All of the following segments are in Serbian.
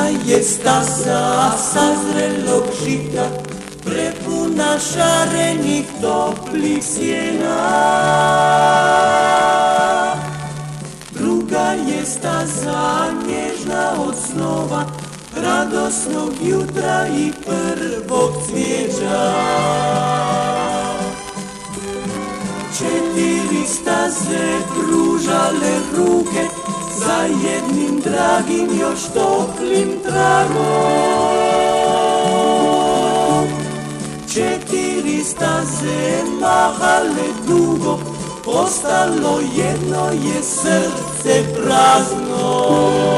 je staza sa zrelog žita, prepuna šarenih toplih sjena. Druga je staza nježna od snova, radosnog jutra i prvog cvijeća. Četiri staze pružale ruke za jednim dragim još toplim tragom. Četiri staze mahale dugo, ostalo jedno je srce prazno.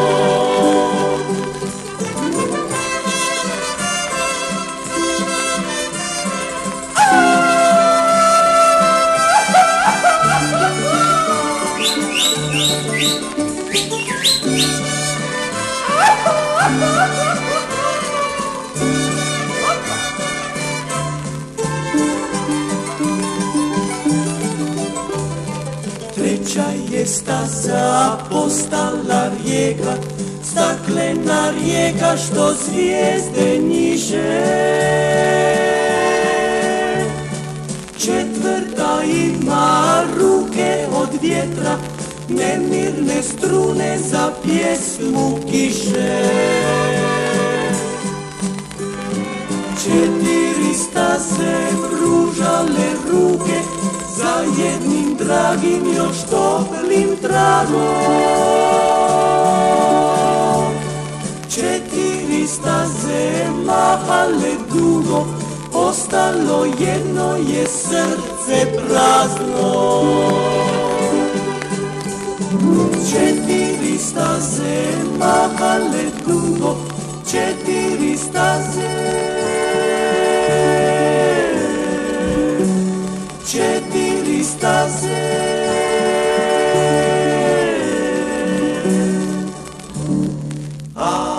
Treća je staza postala rijeka, staklena rijeka što zvijezde njiže. Četvrta ima ruke od vjetra, nemirne strune za pjesmu kiše. Četiri staze pružale ruke za jednim dragim još toplim tragom. Četiri staze mahale dugo, ostalo jedno je srce prazno. Četiri staze mahale dugo, četiri staze, četiri staze. Ah